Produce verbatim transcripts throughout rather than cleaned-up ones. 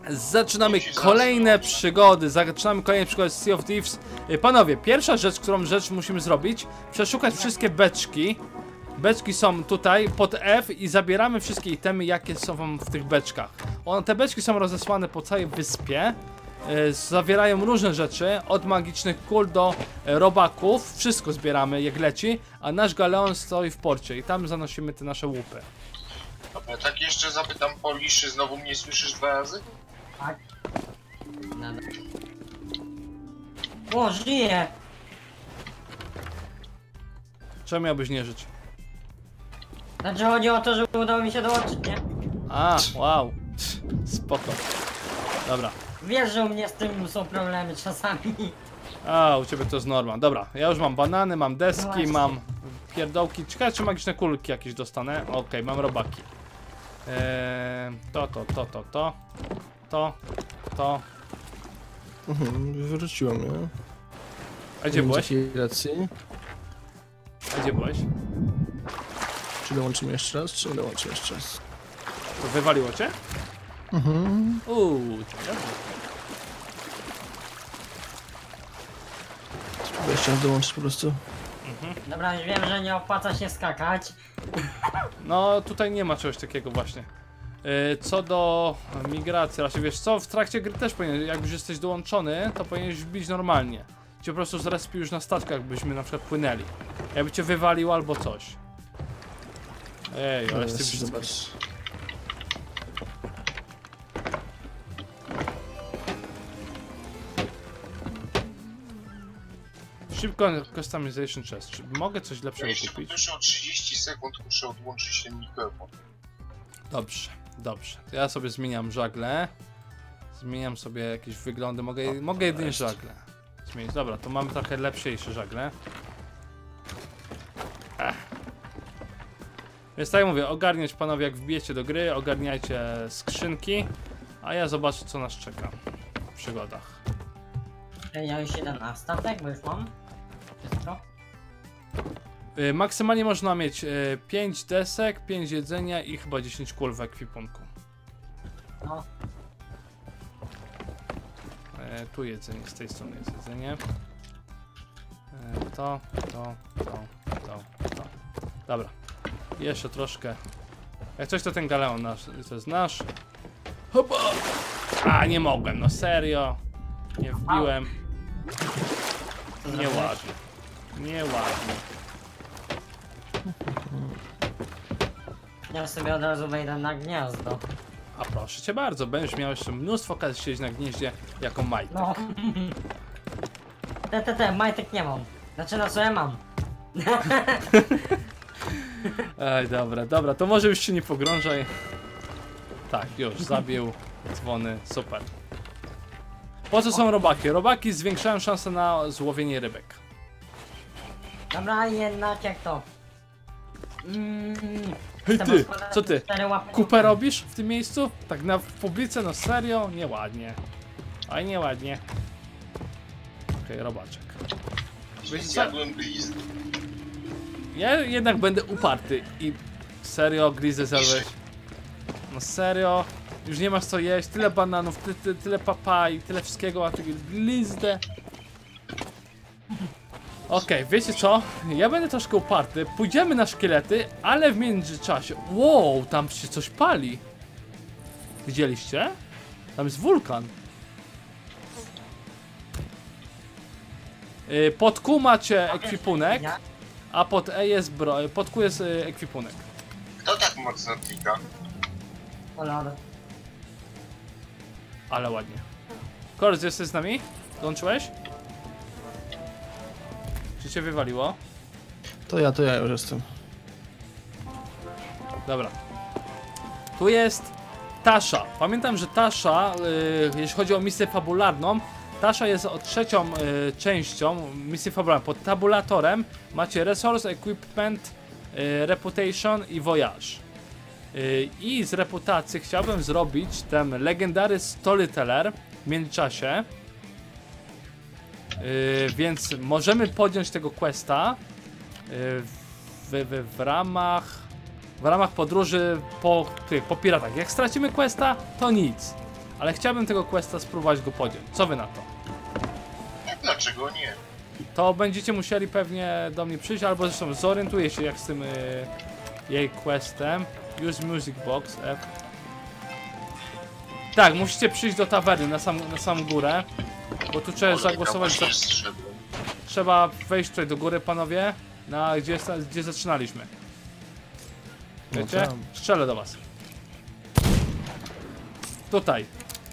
Zaczynamy kolejne przygody, zaczynamy kolejne przygody z Sea of Thieves. Panowie, pierwsza rzecz, którą rzecz musimy zrobić, przeszukać wszystkie beczki. Beczki są tutaj pod F i zabieramy wszystkie itemy, jakie są w tych beczkach. One, te beczki są rozesłane po całej wyspie. Yy, zawierają różne rzeczy, od magicznych kul do yy, robaków. Wszystko zbieramy jak leci, a nasz galeon stoi w porcie i tam zanosimy te nasze łupy. Dobra, tak jeszcze zapytam po liszy, znowu mnie słyszysz dwa razy? Tak. Nada. O, żyje! Czemu miałbyś nie żyć? Znaczy chodzi o to, że udało mi się dołączyć, nie? A, wow. Spoko. Dobra. Wiesz, że u mnie z tym są problemy czasami. A, u ciebie to jest norma. Dobra, ja już mam banany, mam deski, Właśnie. mam pierdołki. Ciekawe, czy magiczne kulki jakieś dostanę. Okej, okay, mam robaki. Eee, to, to, to, to, to. To, to. Mhm, wywróciłem, nie? A gdzie byłeś? Racji. A gdzie byłeś? Czy dołączymy jeszcze raz, czy nie dołączymy jeszcze raz? To wywaliło cię? Mhm. Uuu, dobrze. Spróbuję jeszcze raz dołączyć po prostu. Dobra, już wiem, że nie opłaca się skakać. No, tutaj nie ma czegoś takiego właśnie. Yy, co do migracji, raczej wiesz co, w trakcie gry też powinien, jak już jesteś dołączony, to powinieneś wbić normalnie. Cię po prostu zrespił już na statkach, jakbyśmy na przykład płynęli. Jakby cię wywalił albo coś. Ej, ale Teraz ty się wszystko... zobacz. Szybko customization chest. Czy mogę coś lepszego Jeszcze kupić? proszę o trzydzieści sekund, muszę odłączyć ten mikrofon. Dobrze, dobrze. To ja sobie zmieniam żagle. Zmieniam sobie jakieś wyglądy. Mogę, O, mogę jedynie jest. żagle zmienić. Dobra, to mamy trochę lepsiejsze żagle. Ech. Więc tak jak mówię, ogarniać panowie, jak wbijecie do gry, ogarniajcie skrzynki, a ja zobaczę, co nas czeka w przygodach. Ej, ja już idę na statek, bo już mam wszystko. Yy, maksymalnie można mieć yy, pięć desek, pięć jedzenia i chyba dziesięć kul w ekwipunku. No, E, tu jedzenie, z tej strony jest jedzenie. E, to, to, to, to, to. Dobra. Jeszcze troszkę. Jak coś to ten galeon nasz, to jest nasz. Hopa! A, nie mogłem, no serio. Nie wbiłem. Nieładnie. Nieładnie. ja sobie od razu wejdę na gniazdo. A proszę cię bardzo, będziesz miał jeszcze mnóstwo okazji siedzieć na gnieździe jako majtek. No. Te, te, te, majtek nie mam. Znaczy, no co ja mam? Ej, dobra, dobra, to może już się nie pogrążaj. Tak, już, zabił dzwony, super. Po co są robaki? Robaki zwiększają szanse na złowienie rybek. Dobra, jednak jak to? Mm, Hej te ty, gospodarki co ty? cztery łapy- Kupę robisz w tym miejscu? Tak na w publice, no serio? Nieładnie. Oj, nieładnie. Okej, okay, robaczek. Wiecie co? Zjadłem blizn. Ja jednak będę uparty i... Serio, grizę zjadłeś? No serio? Już nie masz co jeść, tyle bananów, ty, ty, tyle papai, tyle wszystkiego, a ty glizdę. Okej, okay, wiecie co? Ja będę troszkę uparty, pójdziemy na szkielety, ale w międzyczasie... Wow, tam się coś pali. Widzieliście? Tam jest wulkan. Yy, pod Q macie ekwipunek, a pod E jest bro... pod Q jest yy, ekwipunek. Kto tak mocno klika? O lada. Ale ładnie. Korz, jesteś z nami? Dołączyłeś? Czy cię wywaliło? To ja, to ja już jestem. Dobra. Tu jest Tasha. Pamiętam, że Tasha, yy, jeśli chodzi o misję fabularną, Tasha jest o trzecią yy, częścią misji fabularnej. Pod tabulatorem macie Resource, Equipment, yy, Reputation i Voyage. Yy, I z reputacji chciałbym zrobić ten legendary Storyteller w międzyczasie. Yy, więc możemy podjąć tego questa yy, w, w, w ramach w ramach podróży po, tych, po piratach. Jak stracimy questa, to nic. Ale chciałbym tego questa spróbować go podjąć. Co wy na to? Dlaczego nie? To będziecie musieli pewnie do mnie przyjść, albo zresztą zorientuję się jak z tym yy, jej questem. Use music box, F. Tak, musicie przyjść do tawerny na, sam, na samą górę. Bo tu trzeba zagłosować za... Trzeba wejść tutaj do góry, panowie. Na gdzie, gdzie zaczynaliśmy. Wiecie? tam. Strzelę do was. Tutaj.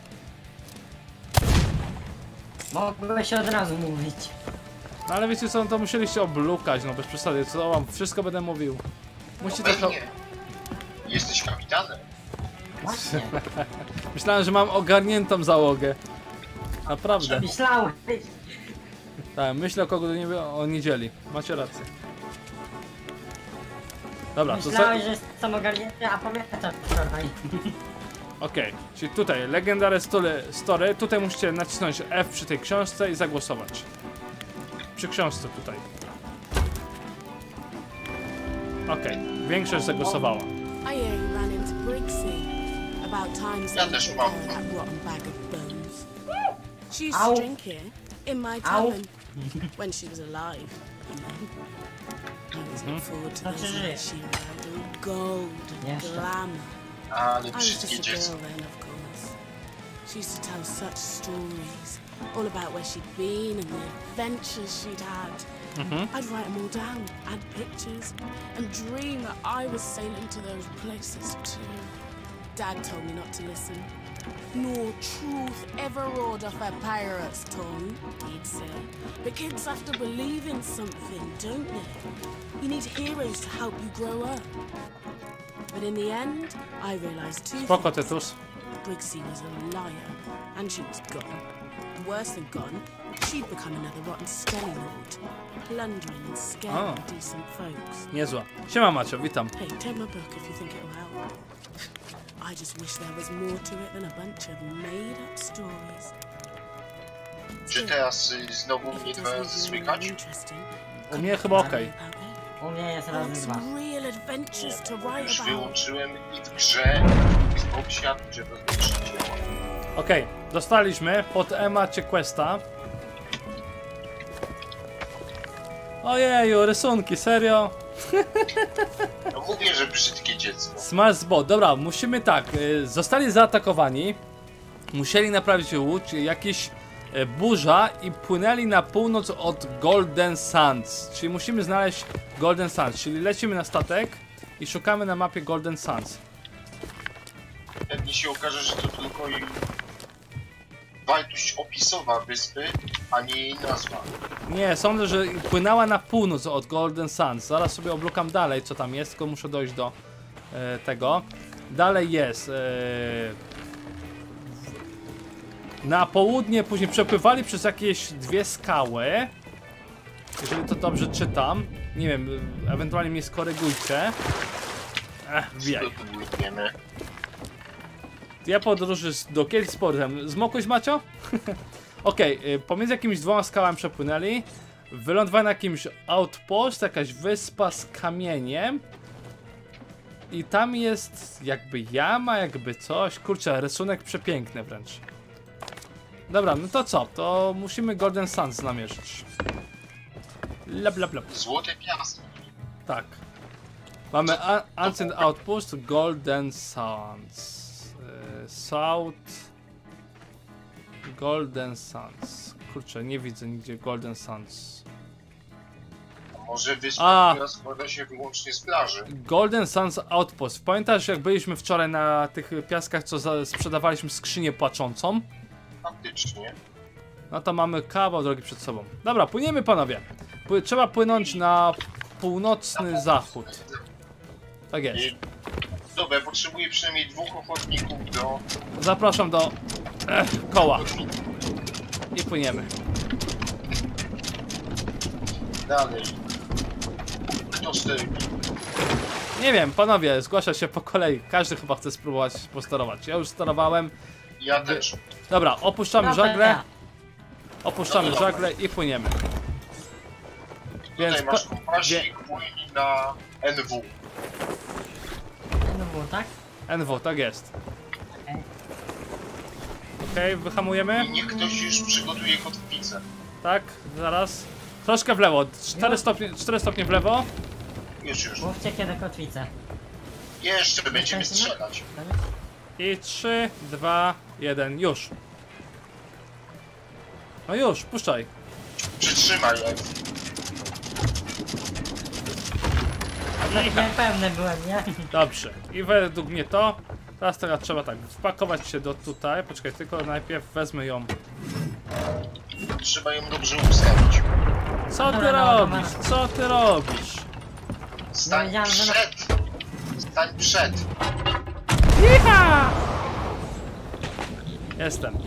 Mogłeś od razu mówić. No ale wiecie co, no to musieliście oblukać, no bez przesady. Co wam wszystko będę mówił. Musicie No trochę... pewnie. Jesteś kapitanem. Właśnie. Myślałem, że mam ogarniętą załogę. Naprawdę. Myślałeś. Tak, myślę o kogo nie o niedzieli. Macie rację. Dobra, to za... Myślałeś, że jest samogarnięty, a pamiętasz wczoraj. Okej, czyli tutaj Legendary Story, Story, tutaj musicie nacisnąć F przy tej książce i zagłosować. Przy książce tutaj. Okej, większość zagłosowała. I hear you ran into Briggsy. About time Ja someone też took mam. care of that rotten bag of bones. She used Ow. to drink here, in my Ow. tavern, when she was alive. I was looking forward to Znaczy those żyje. nights she arrived in gold, Jeszcze. glamour. Ale I was wszystkie just a dziecko. girl then, of course. She used to tell such stories, all about where she'd been and the adventures she'd had. I'd write them all down, add pictures, and dream that I was sailing to those places too. Dad told me not to listen. No truth ever roared off a pirate's tongue, he'd say. But kids have to believe in something, don't they? You need heroes to help you grow up. But in the end, I realized two Spoko, things. Tytus. Briggsy was a liar, and she was gone. Worse than gone, she'd become another rotten skelly lord, plundering and scaring Oh. decent folks. Niezła. Siema Macio, witam. Hey, take my book if you think it'll help. I just wish there was more to it than a bunch of made-up stories. Czy teraz y, znowu If mnie it trochę doesn't really słychać? interesting, U mnie chyba okej. out there. U mnie jest I razy want dwa. some real adventures to write Już about. wyłączyłem i w grze i w obsiadku, że to znaczy działa. Okej, dostaliśmy pod Emacie questa. Ojeju, rysunki, serio? No mówię, że brzydkie dziecko. Smash Bot, dobra, musimy tak, y, zostali zaatakowani, musieli naprawić łódź, jakiś y, burza i płynęli na północ od Golden Sands, czyli musimy znaleźć Golden Sands, czyli lecimy na statek i szukamy na mapie Golden Sands. Pewnie się okaże, że to tylko jej wartość opisowa wyspy, a nie jej nazwa. Nie, sądzę, że płynęła na północ od Golden Sands, zaraz sobie oblukam dalej co tam jest, tylko muszę dojść do e, tego. Dalej jest... E, na południe później przepływali przez jakieś dwie skały. Jeżeli to dobrze czytam. Nie wiem, ewentualnie mnie skorygujcie. Ech, wbijaj. Co tu wiemy? Ja podróży z- do kiedy z portem. Zmokłeś, Macio? Okej, okay, pomiędzy jakimiś dwoma skałami przepłynęli. Wylądowali na jakimś outpost, jakaś wyspa z kamieniem. I tam jest jakby jama, jakby coś. Kurczę, rysunek przepiękny wręcz. Dobra, no to co? To musimy Golden Sands namierzyć. Bla bla bla. Złote piasty. Tak. Mamy A- Ancient Outpost, Golden Sands. Yy, South... Golden Sands. Kurczę, nie widzę nigdzie Golden Sands. Może A. wyspa, która składa się wyłącznie z plaży. Golden Sands Outpost. Pamiętasz, jak byliśmy wczoraj na tych piaskach, co za- sprzedawaliśmy skrzynię płaczącą? Faktycznie. No to mamy kawał drogi przed sobą. Dobra, płyniemy, panowie. Pły- trzeba płynąć na północny zachód. Tak jest. I... Dobra, potrzebuję przynajmniej dwóch ochotników do... Zapraszam do ech, koła i płyniemy. Dalej. Kto stoi? Nie wiem, panowie, zgłasza się po kolei. Każdy chyba chce spróbować posterować. Ja już sterowałem. Ja też. Dobra, opuszczamy Dobra, żagle. ja. Opuszczamy żagle i płyniemy. Więc Tutaj masz po- kompasik, płyń na N W. No było tak? N W, tak jest. Okej. Okej, I wyhamujemy. niech ktoś już przygotuje kotwicę. Tak, zaraz. Troszkę w lewo, cztery stopnie, cztery stopnie w lewo. Już, już. Mówcie kiedy kotwicę. Jeszcze będziemy Jesteśmy? strzelać. I trzy, dwa, jeden, już. No już, puszczaj. Przytrzymaj je. Niepewny byłem, nie? Dobrze. I według mnie to. Teraz teraz trzeba tak, wpakować się do tutaj. Poczekaj, tylko najpierw wezmę ją. Trzeba ją dobrze ustawić. Co ty Dobra, dobra, robisz? Co ty robisz? Stań wiedziałem, że- przed! Stań przed! Iha! Jestem.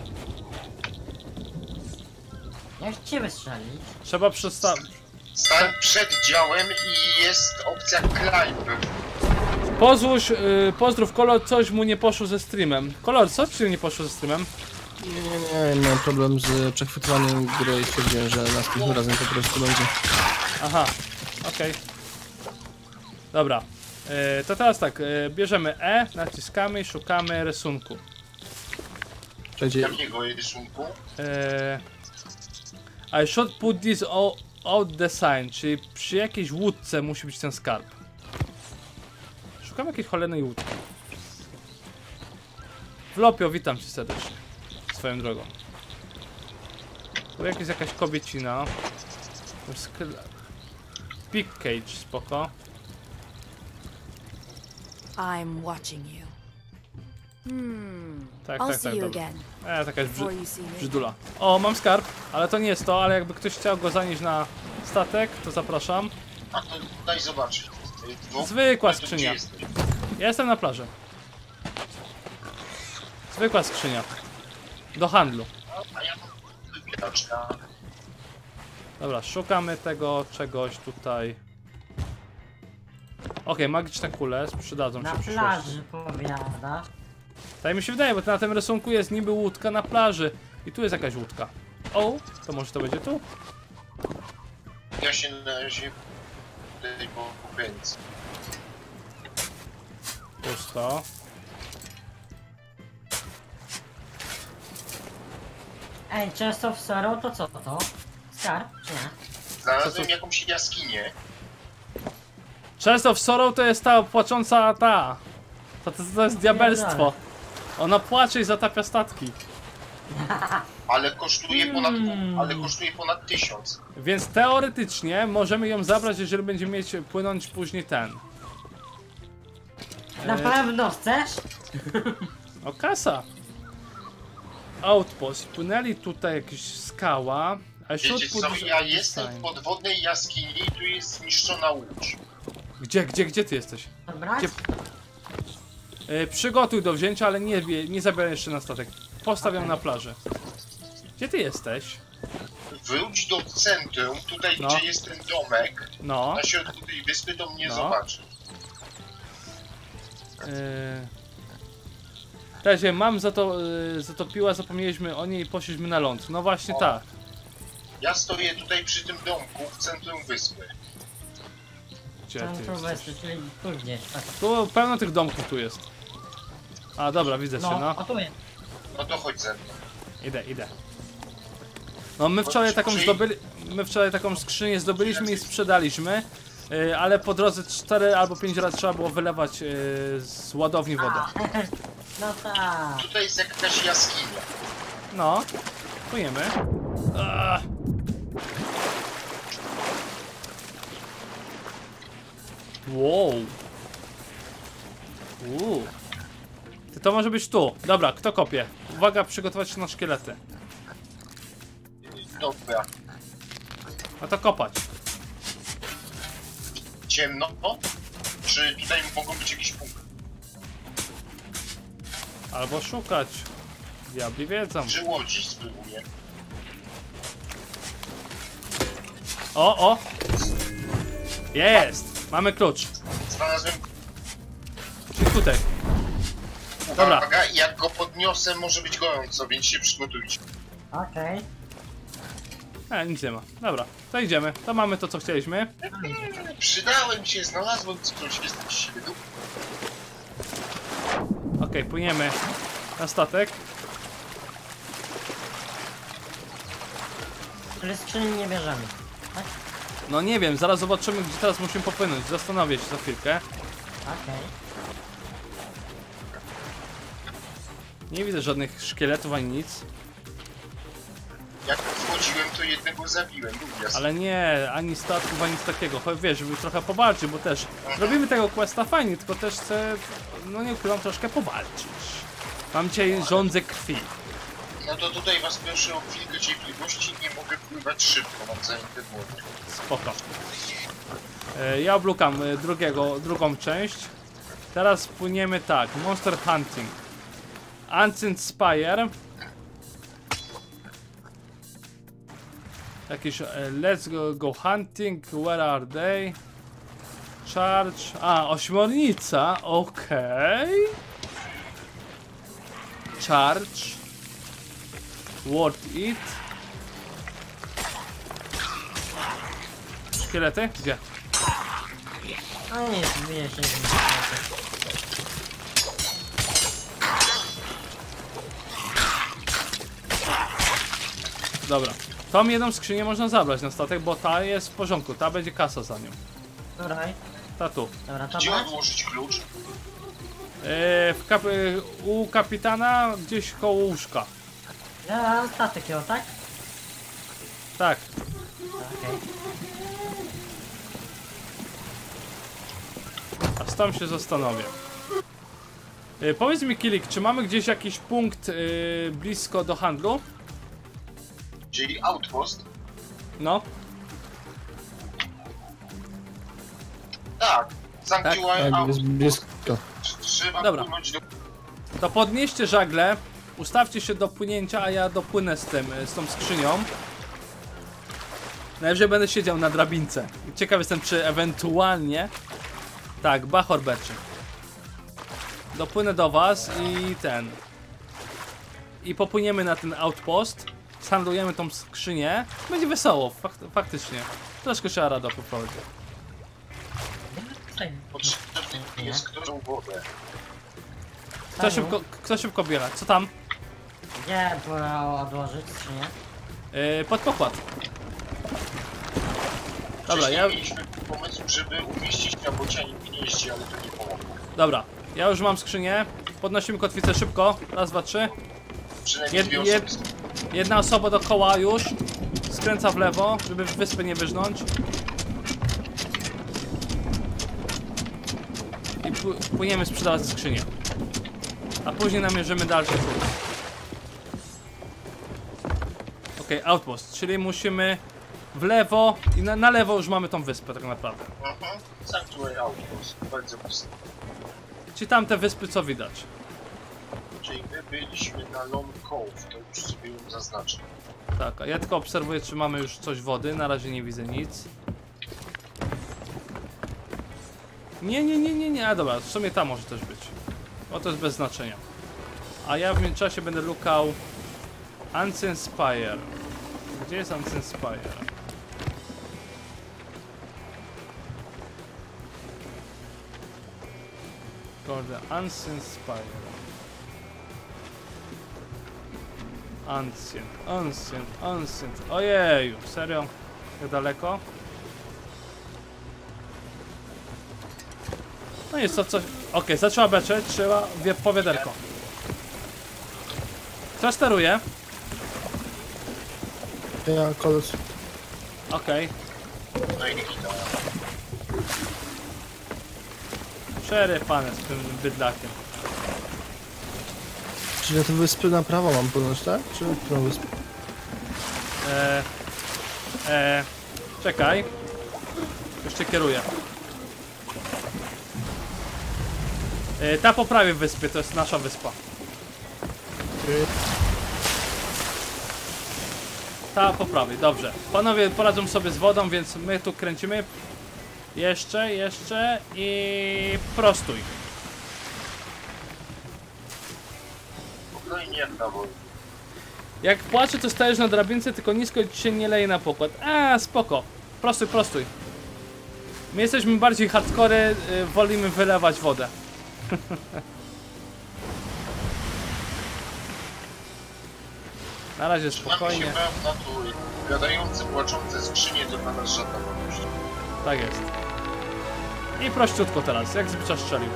Jak cię wystrzelić? Trzeba przestawić. Stań przed działem i jest opcja climb. Pozwólź, yy, pozdrów Kolor, coś mu nie poszło ze streamem. Kolor, co ci nie poszło ze streamem? Nie, nie, nie, miałem problem z przechwytywaniem gry i stwierdziłem, że następnym razem po prostu będzie. Aha, okej. Dobra. Yy, to teraz tak, yy, bierzemy E, naciskamy i szukamy rysunku. Przejdzie. Jakiego rysunku? Yy, I should put this o- out the sign, czyli przy jakiejś łódce musi być ten skarb. Szukam jakiejś cholernej łódki. Wlopio, witam cię serdecznie. Swoją drogą. Tu jak jest jakaś kobiecina. Skl- Pig cage, spoko. I'm watching you. Hmm. Tak, I'll tak, see tak, you dobra. again E, taka jest before brzy you see me. brzydula. O, mam skarb, ale to nie jest to, ale jakby ktoś chciał go zanieść na statek, to zapraszam. A to daj zobaczyć. Dwóch- Zwykła to gdzie skrzynia. jesteś? Ja jestem na plaży. Zwykła skrzynia. Do handlu. A ja mam wybieraczka. Dobra, szukamy tego czegoś tutaj. Okej, magiczne kule przydadzą Na się w przyszłości. plaży powiada. Tak mi się wydaje, bo to na tym rysunku jest niby łódka na plaży. I tu jest jakaś łódka. O, to może to będzie tu? Ja się na razie tutaj po pokręcę. Pusto. Ej, często w Sorrow to co to? Skarb, czy nie? Znalazłem Co to- jakąś jaskinię. Często w Sorrow to jest ta płacząca ta. To, to, to jest diabelstwo. Ona płacze i zatapia statki. Ale kosztuje ponad, Mm. ale kosztuje ponad tysiąc. Więc teoretycznie możemy ją zabrać, jeżeli będziemy mieć płynąć później ten. Na E, pewno chcesz? O, kasa. Outpost. Płynęli tutaj jakieś skała. A Wiecie should co, put ja this jestem w sign. podwodnej jaskini i tu jest zniszczona łódź. Gdzie, gdzie, gdzie ty jesteś? Dobra? Gdzie- E, przygotuj do wzięcia, ale nie, bie- nie zabieraj jeszcze na statek. Postawiam Okej. na plaży. Gdzie ty jesteś? Wróć do centrum, tutaj No. gdzie jest ten domek, No. na środku tej wyspy, to mnie No. zobaczy. Yy... Razie mam za to, yy, zatopiła, zapomnieliśmy o niej i poszliśmy na ląd. No właśnie O. tak. Ja stoję tutaj przy tym domku w centrum wyspy. Gdzie ty Centrum jesteś? Westy, czyli tu gdzieś. Tak. Tu pełno tych domków tu jest. A dobra, widzę cię, No, no. o tu jest. No to chodź ze mną. Idę, idę. No my wczoraj taką zdobyli... My wczoraj taką skrzynię zdobyliśmy i sprzedaliśmy. Yy, ale po drodze cztery albo pięć razy trzeba było wylewać yy, z ładowni wodę. No tak. Tutaj jest jakaś jaskinia. No. Płyniemy. Ach. Wow. Uuu. Ty, to może być tu. Dobra, kto kopie? Uwaga, przygotować się na szkielety. Dobra. No to kopać. Ciemno? Czy tutaj mogą być jakieś punkty? Albo szukać. Diabli wiedzą. Czy łodzi spróbuję? O, o! Jest! Mamy klucz. Znalazłem... Czyli tutaj. Dobra. Uwaga, jak go podniosę, może być gorąco, więc się przygotujcie. Okej. E, nic nie ma. Dobra, to idziemy. To mamy to, co chcieliśmy. Przydałem się, znalazłem coś, jestem siły. Okej, płyniemy na statek. Czyli skrzyni nie bierzemy. Tak? No nie wiem, zaraz zobaczymy, gdzie teraz musimy popłynąć. Zastanowię się za chwilkę. Okej. Nie widzę żadnych szkieletów ani nic. Jak wchodziłem, to jednego zabiłem, Lubias. Ale nie, ani statków, ani nic takiego. Cho- Wiesz, żeby trochę powalczyć, bo też robimy tego questa fajnie, tylko też chcę, no nie ukrywam, troszkę powalczyć. Mam dzisiaj żądzę krwi. No to tutaj was proszę o chwilkę cierpliwości, nie mogę pływać szybko, mam zajęte wody. Spoko. E, Ja oblukam e, drugiego, drugą część. Teraz płyniemy tak, Monster Hunting. Ancient Spire. Jakieś e, Let's go, go hunting, where are they? Charge, a ośmiornica, okej. Charge. Worth it. Szkielety? Gdzie? No nie, zbije się. Dobra. Tą jedną skrzynię można zabrać na statek, bo ta jest w porządku, ta będzie kasa za nią. Dobra, Ta tu. dobra, to Gdzie brać? odłożyć klucz? Yy, w kap yy, u kapitana gdzieś koło łóżka. Ja statek ją, tak? Tak. Okej. A z tą się zastanowię. Yy, powiedz mi, Kilik, czy mamy gdzieś jakiś punkt yy, blisko do handlu? Czyli outpost? No. Tak. Sanctuary Tak, jest outpost. blisko. Trzeba Dobra. płynąć do... To podnieście żagle, ustawcie się do płynięcia, a ja dopłynę z tym, z tą skrzynią. Najwyżej będę siedział na drabince. Ciekaw jestem, czy ewentualnie... Tak, Bachor beczy. Dopłynę do was i ten... I popłyniemy na ten outpost. Shandlujemy tą skrzynię. Będzie wesoło, fak faktycznie. Troszkę trzeba rada poprowadzić. Potrzebny jest ktoś o wodę. Kto szybko, kto szybko biera? Co tam? Gdzie pora odłożyć skrzynię? Yy, pod pokład. Dobra, Wcześniej ja... mieliśmy pomysł, żeby umieścić na bocianie gnieździe, ale to nie pomogło. Dobra, ja już mam skrzynię. Podnosimy kotwicę szybko. Raz, dwa, trzy. Przynajmniej Jed, dwie jed, osoby. jedna osoba dookoła już. Skręca w lewo, żeby wyspy nie wyżnąć. I pł- płyniemy sprzedawać skrzynię. A później namierzymy dalszy kurs. Okej, okay, outpost, czyli musimy w lewo i na, na lewo już mamy tą wyspę tak naprawdę. Mhm. Sanctuary outpost. Bardzo prosto. Czyli tamte wyspy co widać. Czyli my byliśmy na Long Cove, to już sobie ją zaznaczę. Tak, a ja tylko obserwuję, czy mamy już coś wody. Na razie nie widzę nic. Nie, nie, nie, nie, nie. A dobra, w sumie tam może też być. O, to jest bez znaczenia. A ja w międzyczasie będę lukał Ancient Spire. Gdzie jest Ancient Spire? Kurde, Ancient Spire. Ancient, ancient, ancient. Ojeju, serio? Jak daleko? No jest to coś... Okej, zaczęła beczeć, trzeba wie po wiaderko. Kto steruje? Ja kolos. Okej. No i chwila. Przerypane z tym bydlakiem. Czyli na te wyspy na prawo mam płynąć, tak? Czy którą wyspę? Eee... Eee... Czekaj. Już cię kieruję. Eee, ta po prawej wyspy, to jest nasza wyspa. Ta po prawej, dobrze. Panowie poradzą sobie z wodą, więc my tu kręcimy. Jeszcze, jeszcze i prostuj. Spokojnie jak na wojnie. Jak płacze, to stajesz na drabince, tylko nisko ci się nie leje na pokład. A, spoko. Prostuj, prostuj. My jesteśmy bardziej hardcore, y, wolimy wylewać wodę. Na razie Przynajmniej spokojnie. się pewna, tu gadające, płaczące skrzynie to dla nas żadna wartość. Tak jest. I prościutko teraz, jak zwyczaj strzelił.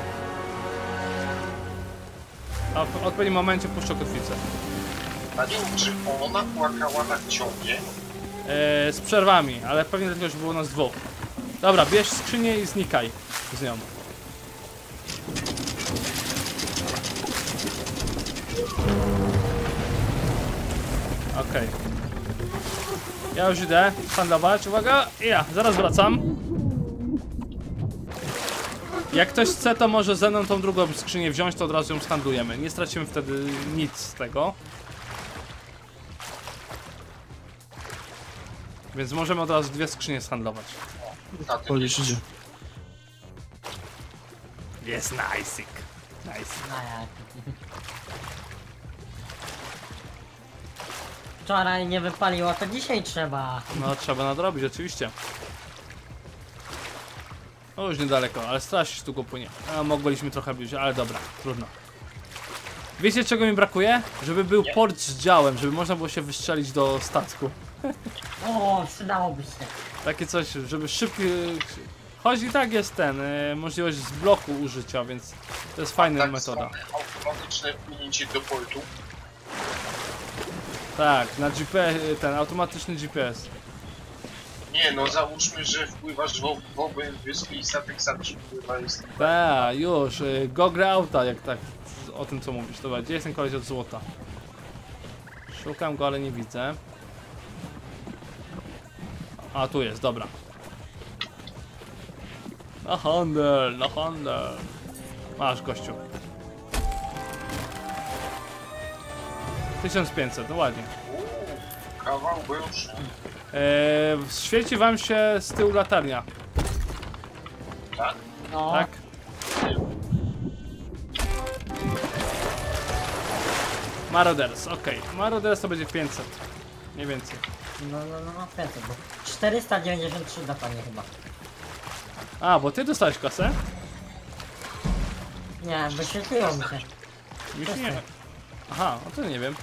A w odpowiednim momencie puszczę kotwicę. A nie wiem, czy ona płakała tak ciągnie? Eee, z przerwami, ale pewnie dlatego, że było nas dwóch. Dobra, bierz skrzynię i znikaj z nią. Okej. Ja już idę handlować. Uwaga! Ja, zaraz wracam. Jak ktoś chce, to może ze mną tą drugą skrzynię wziąć, to od razu ją zhandlujemy. Nie stracimy wtedy nic z tego. Więc możemy od razu dwie skrzynie zhandlować. Na tym Polisz idzie. Jest nice'ik. Nice. No jak. Wczoraj nie wypaliło, to dzisiaj trzeba. No trzeba nadrobić, oczywiście. O, już niedaleko, ale strasznie się długo płynie. A, mogliśmy trochę bliżej, ale dobra, trudno. Wiecie, czego mi brakuje? Żeby był port z działem, żeby można było się wystrzelić do statku. O, przydałoby się. Takie coś, żeby szybki... Choć i tak jest ten, y, możliwość z bloku użycia, więc to jest fajna tak metoda. zwane automatyczne wpłynięcie do portu. Tak, na G P S, ten automatyczny G P S. Nie no, załóżmy, że wpływasz w, w obie wyspy i statek sam ci wpływa jest. Tak, już, y, gogle auta, jak tak o tym co mówisz. Dobra, gdzie jest ten koleś od złota? Szukam go, ale nie widzę. A, tu jest, dobra. Na handel, na handel. Masz, gościu. tysiąc pięćset, no ładnie. Uuu, kawał groszy. Eee, świeci wam się z tyłu latarnia, Tak? No, tak? Marauders, okej. Okay. Marauders to będzie pięćset. Nie więcej. no, no, no, no, pięćset, bo czterysta dziewięćdziesiąt trzy dokładnie chyba. A, bo ty dostałeś kasę? Nie, wyświetliło mi się. Już nie. Aha, no to nie wiem.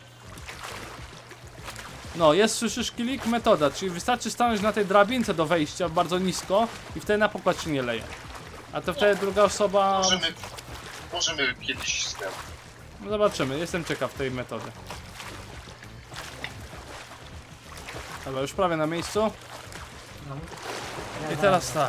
No, jest, słyszysz, klik metoda, czyli wystarczy stanąć na tej drabince do wejścia bardzo nisko i wtedy na pokład się nie leje. A to wtedy druga osoba... Możemy, możemy kiedyś spełnić. No zobaczymy, jestem ciekaw tej metody. Dobra, już prawie na miejscu. No. I teraz tak.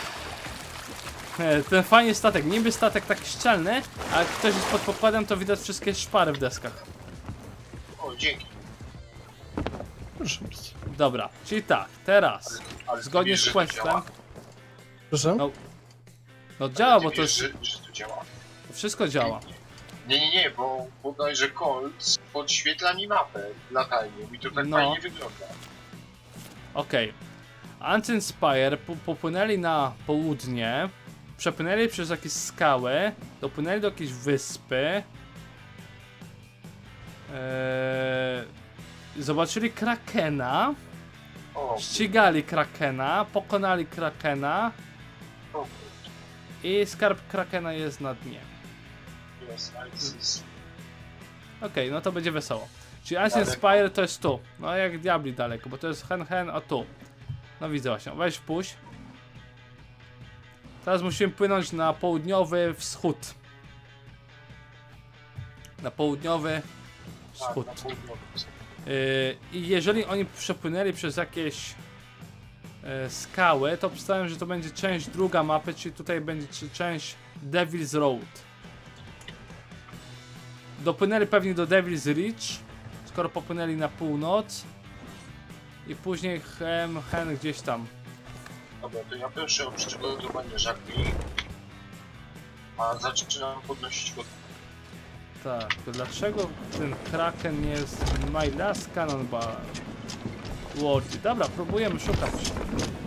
E, Ten fajny statek, niby statek taki szczelny, a jak ktoś jest pod pokładem, to widać wszystkie szpary w deskach. O, dzięki. Proszę bardzo. Dobra, czyli tak, teraz, Ale zgodnie ty wiesz, z że to questem... działa? Proszę? No, no działa, Ty bo to wiesz, jest, że, że to działa. wszystko działa. Nie, nie, nie, bo bodajże Colt podświetla mi mapę latarnią i to tak No. fajnie wygląda. Okej. Ancient Spire po popłynęli na południe, przepłynęli przez jakieś skały, dopłynęli do jakiejś wyspy. Eee, zobaczyli Krakena, O, ścigali Krakena, pokonali Krakena o, i skarb Krakena jest na dnie. jest, jest. Okej, no to będzie wesoło. Czyli Ancient Daleko. Spire to jest tu. No jak diabli daleko, bo to jest hen hen, a tu. No widzę właśnie. Weź puść. Teraz musimy płynąć na południowy wschód. Na południowy wschód. Tak, na południowym. Yy, I jeżeli oni przepłynęli przez jakieś yy, skały, to przedstawiam, że to będzie część druga mapy, czyli tutaj będzie czy część Devil's Road. Dopłynęli pewnie do Devil's Reach, skoro popłynęli na północ. I później hen, hen gdzieś tam. Dobra, to ja proszę o przygotowanie żagli. A zaczynam podnosić go. Tak, to dlaczego ten Kraken jest My Last Cannonball? Worthy. Dobra, próbujemy szukać.